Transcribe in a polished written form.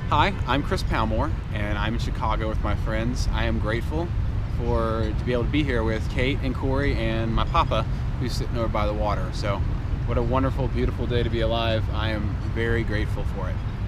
Hi, I'm Chris Palmore, and I'm in Chicago with my friends. I am grateful to be able to be here with Kate and Corey and my papa, who's sitting over by the water. So, what a wonderful, beautiful day to be alive. I am very grateful for it.